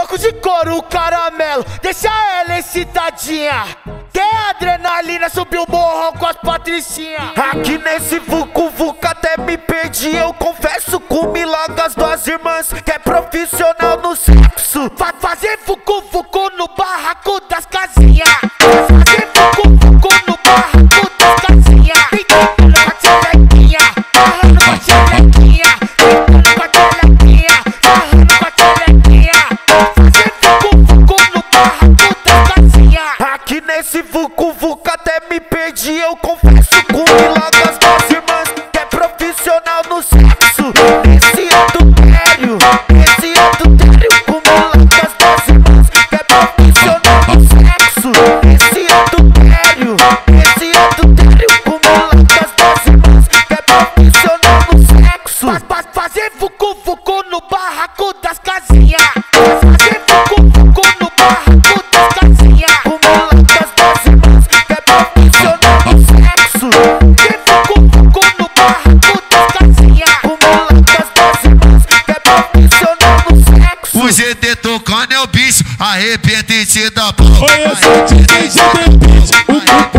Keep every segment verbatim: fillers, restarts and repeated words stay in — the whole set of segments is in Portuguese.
Banco de couro, caramelo, deixa ela excitadinha. Quer adrenalina, subiu o morro com as patricinhas. Aqui nesse VUCO VUCO até me perdi, eu confesso, com milagres das irmãs, que é profissional no sexo. Vai fazer VUCO VUCO no barraco das casinhas. Vai fazer VUCO VUCO no barraco das casinhas. Tentando com a tchelequinha, barrando com a tchelequinha. Tentando com a tchelequinha, barrando com a tchelequinha. Fazer VUCO VUCO no barraco das casinhas. Aqui nesse VUCO VUCO até me perdi, eu confesso, com milagres das irmãs, que é profissional no sexo. Esse adultério, esse adultério, com milagres das irmãs, que é profissional no sexo. Esse adultério, esse adultério, com milagres das irmãs, que é profissional no sexo. Faz fazer VUCO VUCO no barraco das casinhas. Fazer VUCO VUCO no barraco das casinhas. Com milagres das irmãs, que é profissional no sexo. Fazer VUCO VUCO no barraco das casinhas. Com milagres das irmãs, que é profissional no sexo. O G T tocando é o bicho, arrebenta e te dá pau. Conheço o D J J K C,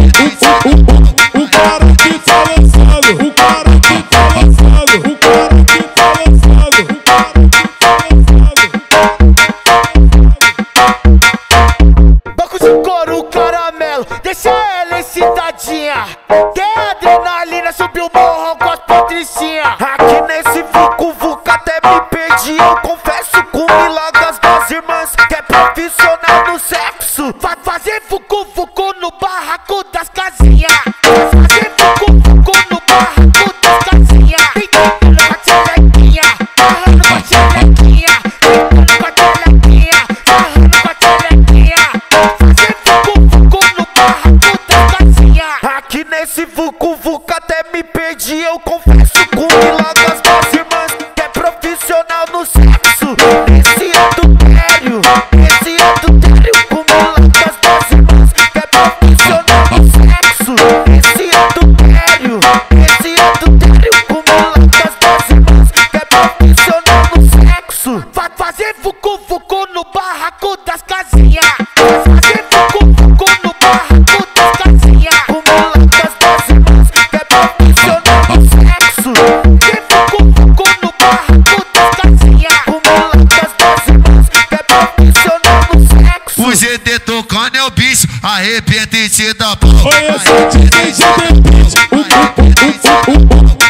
o cara que tá lançando, o cara que tá lançando, o cara que tá lançando, o cara que tá lançando. Banco de couro, caramelo, deixa ela excitadinha. Quer adrenalina, subiu o morro com as patricinhas. Aqui nesse VUCO VUCO até me perdi, eu confesso, com milagres das irmãs, que é profissional no sexo. Vai fazer VUCO VUCO no barraco das casinhas. Vai fazer VUCO VUCO no barraco das casinhas. Tentando com a tchelequinha, barrando com a tchelequinha. Tentando com a tchelequinha, barrando com a tchelequinha. Fazer VUCO VUCO no barraco das casinhas. Aqui nesse VUCO VUCO até me perdi, eu confesso, com milagres das irmãs, que é profissional no sexo. Esse adultério, esse adultério, com milagres das irmãs, que é profissional no sexo. Esse adultério, esse adultério, com milagres das irmãs, que é profissional no sexo. Vai fazer VUCO VUCO no barraco das casinhas. Vai fazer VUCO VUCO no barraco das casinhas. Com milagres das irmãs, que é profissional no sexo. Fazer VUCO VUCO no barraco das casinhas. Com milagres das irmãs, que é profissional no sexo. O G T tocando é o bicho, arrebenta e te dá pau. Conheço o D J J K C, o